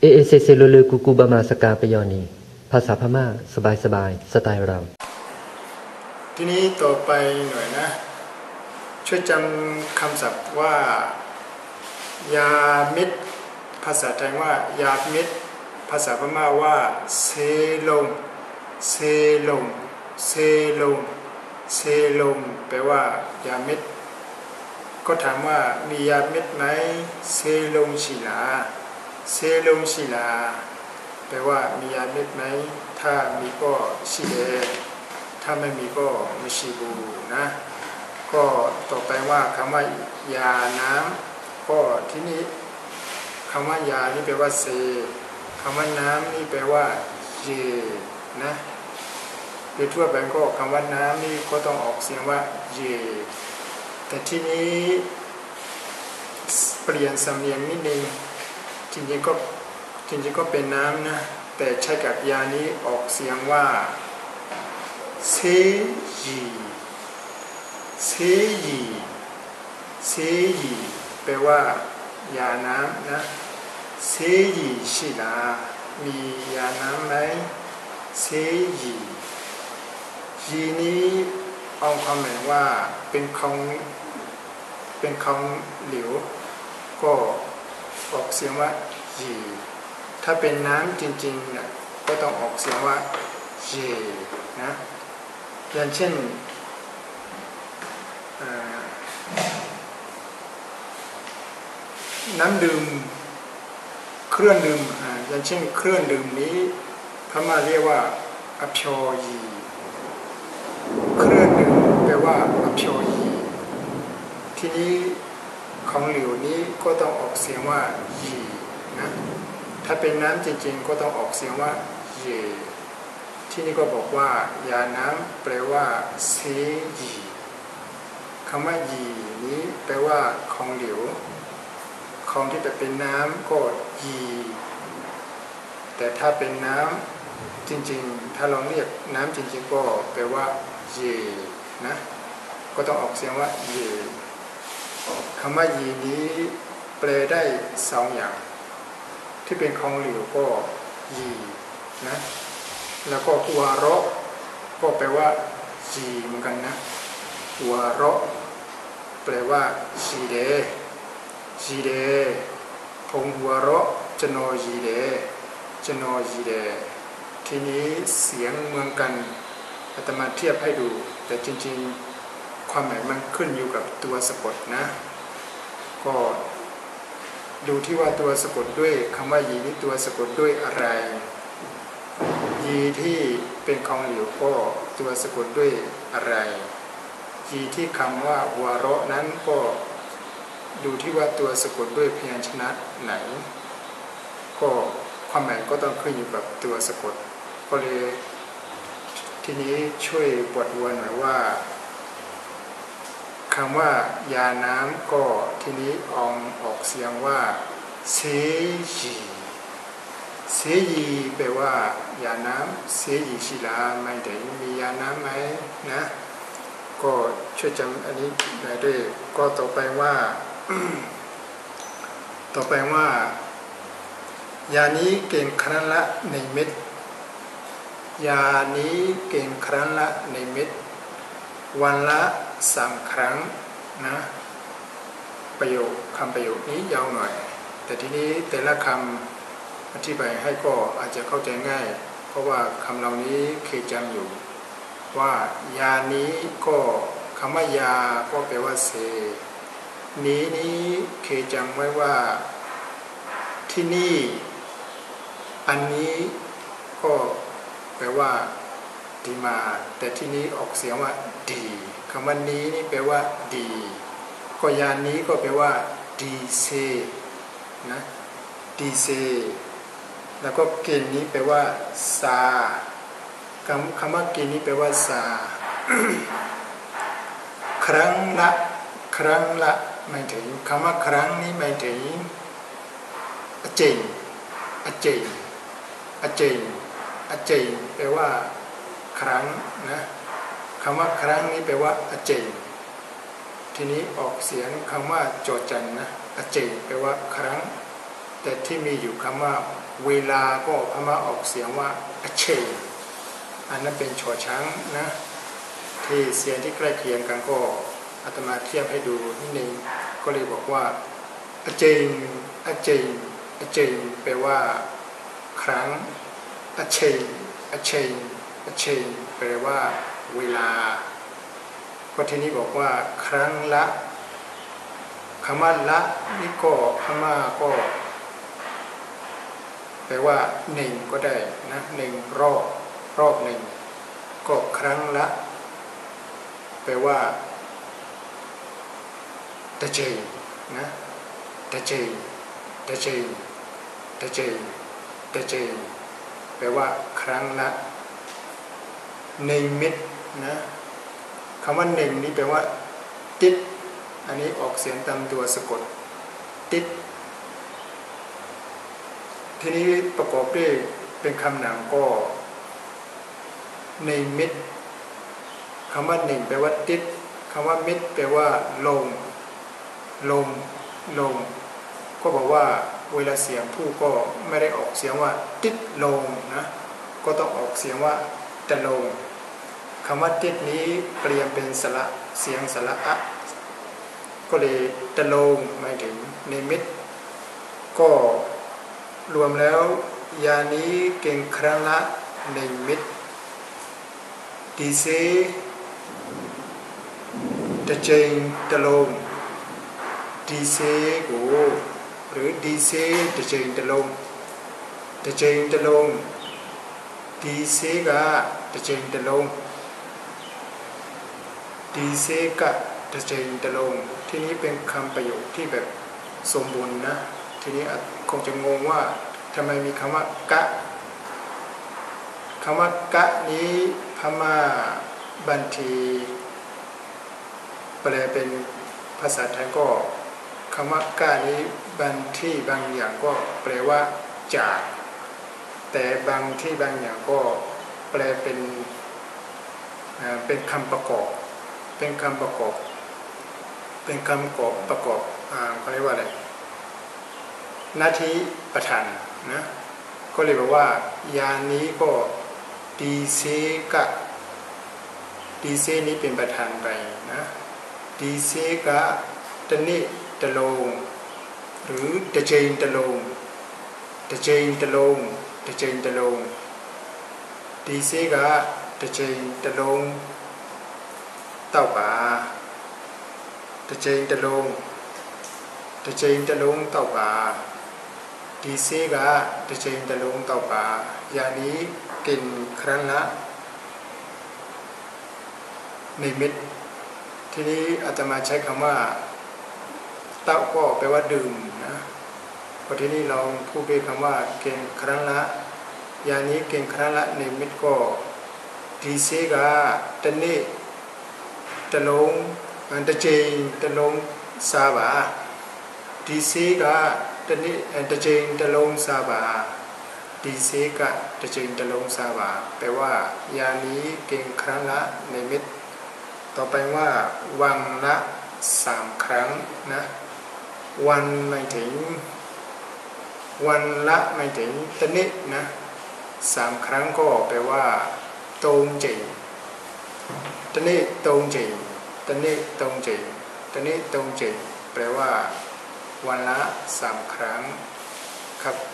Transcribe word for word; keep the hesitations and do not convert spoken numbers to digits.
เอเอเซเซโลเลกูกูบามาสกาเปยอนีภาษาพม่าสบายสบายสไตล์เราทีนี้ต่อไปหน่อยนะช่วยจำคำศัพท์ว่ายาเม็ดภาษาไทยว่ายาเม็ดภาษาพม่าว่าเซลงเซลงเซลงเซลงแปลว่ายาเม็ดก็ถามว่ามียาเม็ดไหมเซลงศิลาเซลงศิลาแปลว่ามียาเม็ดไหมถ้ามีก็ชีเลถ้าไม่มีก็ไม่ชีบูนะก็ต่อไปว่าคำว่ายาน้ำก็ที่นี้คำว่ายานี่แปลว่าเซคำว่าน้ำนี่แปลว่าเยนะโดยทั่วไปก็คำว่าน้ำนี่ก็ต้องออกเสียงว่าเยแต่ที่นี้เปลี่ยนสำเนียงนิดนึงจริงๆก็จริงๆก็เป็นน้ำนะแต่ใช้กับยานี้ออกเสียงว่าเซยีเซยีเซยีแปลว่ายาน้ำนะเซยีชิลามียาน้ำไหมเซยียีนี้เอาความหมายว่าเป็นของเป็นของเหลวก็ออกเสียงว่ายีถ้าเป็นน้ำจริงๆเนี่ยก็ต้องออกเสียงว่าเยนะอย่างเช่นน้ำดื่มเครื่องดื่มอย่างเช่นเครื่องดื่มนี้พม่าเรียกว่าอภยยีเครื่องดื่มแปลว่าอภยยีทีนี้ของเหลวนี้ก็ต้องออกเสียงว่ายีนะถ้าเป็นน้ำจริงๆก็ต้องออกเสียงว่าเยที่นี่ก็บอกว่ายาน้ำแปลว่าเซยีคำว่ายีนี้แปลว่าของเหลวของที่เป็นน้ำก็ยีแต่ถ้าเป็นน้ำจริงๆถ้าเราเรียกน้ำจริงๆก็แปลว่าเยนะก็ต้องออกเสียงว่าเยคำว่ายีนี้แปลได้สองอย่างที่เป็นของเหลวก็ยีนะแล้วก็วาระก็แปลว่ายีเหมือนกันนะวาระแปลว่ายีเดยีเดพงวาระจโนยีเดจโนยีเดทีนี้เสียงเหมือนกันอาตมาเทียบให้ดูแต่จริงๆความหมายมันขึ้นอยู่กับตัวสะกดนะก็ดูที่ว่าตัวสะกดด้วยคำว่ายีนี้ตัวสะกดด้วยอะไรยีที่เป็นของเหลวก็ตัวสะกดด้วยอะไรยีที่คำว่าวาระนั้นก็ดูที่ว่าตัวสะกดด้วยพยัญชนะไหนก็ความหมายก็ต้องขึ้นอยู่กับตัวสะกดก็เลยทีนี้ช่วยบทวนหน่อยว่าคำว่ายาน้ำก็ทีนี้ออกออกเสียงว่าเซยีเซยีแปลว่ายาน้ำเซยีชิลาไม่ได้มียาน้ำไหมนะก็ช่วยจำอันนี้ได้ด้วยก็ต่อไปว่า ต่อไปว่ายานี้เก่งครั้งละในเม็ดยานี้เก่งครั้งละในเม็ดวันละสามครั้งนะประโยคคำประโยคนี้ยาวหน่อยแต่ทีนี้แต่ละคำอธิบายให้ก็อาจจะเข้าใจง่ายเพราะว่าคำเหล่านี้เคยจำอยู่ว่ายานี้ก็คำว่ายาก็แปลว่าเซนี้นี้เคยจำไว้ว่าที่นี่อันนี้ก็แปลว่าดีมาแต่ที่นี้ออกเสียงว่าดีคำว่านี้นี่แปลว่าดีก็ยานี้ก็แปลว่าดีเซนะดีเซแล้วก็เกณฑ์นี้แปลว่าซาคำคำว่าเกณฑ์นี้แปลว่าซา ครั้งละครั้งละหมายถึงคำว่าครั้งนี้หมายถึงอเจงอเจงอเจงอเจงแปลว่าครั้งนะคำว่าครั้งนี้แปลว่าอเจงทีนี้ออกเสียงคำว่าโจจันนะอเจงแปลว่าครั้งแต่ที่มีอยู่คำว่าเวลาก็พม่าออกเสียงว่าอเชยอันนั้นเป็นชอช้างนะที่เสียงที่ใกล้เคียงกันก็อาตมาเทียบให้ดูนิดนึงก็เลยบอกว่าอเจยอเจยอเจยแปลว่าครั้งอเชยอเชยอเชยแปลว่าเวลาก็ทีนี้บอกว่าครั้งละคำว่าละนี่ก็พม่าก็แปลว่าหนึ่งก็ได้นะหนึ่งรอบรอบหนึ่งก็ครั้งละแปลว่าตะเจยนะตะเจยตะเจยตะเจยตะเจยแปลว่าครั้งละหนึ่งมิตรนะคำว่าหนึ่งนี้แปลว่าติดอันนี้ออกเสียงตามตัวสะกดติดทีนี้ประกอบด้วยเป็นคำหนังก็ในมิตรคำว่าหนึ่งแปลว่าติดคำว่ามิตรแปลว่าลงลงลงก็บอกว่าเวลาเสียงผู้ก็ไม่ได้ออกเสียงว่าติดลงนะก็ต้องออกเสียงว่าตะลงคำว่าติดนี้เปลี่ยนเป็นสระเสียงสระอะก็เลยตะลงหมายถึงในมิตรก็รวมแล้วยานี้เก่งครั้งละหนึ่งมิตรดีเซตะเจงตะลงดีเซโกหรือดีเซตะเจงตะลงตะเจงตะลงดีเซกะตะเจงตะลงดีเซกะตะเจงตะลงที่นี้เป็นคำประโยคที่แบบสมบูรณ์นะทีนี้คงจะงงว่าทำไมมีคำว่ากะคำว่ากะนี้พม่าบางทีแปลเป็นภาษาไทยก็คำว่ากะนี้บางที่บางอย่างก็แปลว่าจากแต่บางที่บางอย่างก็แปลเป็นเป็นคำประกอบเป็นคำประกอบเป็นคำประกอบประกอบเขาเรียกว่าอะไรหน้าที่ประธานนะก็เลยบอกว่ายานี้ก็ดีเซกะดีเซนี้เป็นประธานไปนะดีเซกะตะนิตะลงหรือตะเจงตะลงตะเจงตะลงตะเจงตะลงดีเซกะตะเจงตะลงเต้าป่าตะเจงตะลงตะเจงตะลงเต้าป่าดีเซกะตะเจงตะลงเต้าป่าอย่างนี้กินครั้งละในมิตรทีนี้อาตมาใช้คำว่าเต้าก็แปลว่าดื่มนะพอทีนี้เราพูดด้วยคำว่าเก่งครั้งละอย่างนี้เก่งครั้งละในมิตรก็ดีเซกะตะเนตะลงตะเจงตะลงซาบาดีเซกะตะเนตะเจงตะลงซาบาดีเซกะตะเจงตะลงซาบาแปลว่ายานี้เก่งครั้งละในมิตรต่อไปว่าวันละสามครั้งนะวันหมายถึงวันละหมายถึงตะนินะสามครั้งก็แปลว่าตรงจริงตะนิตรงจริงตะนิตรงจริงตะนิตรงจริงแปลว่าวันละสามครั้งครับ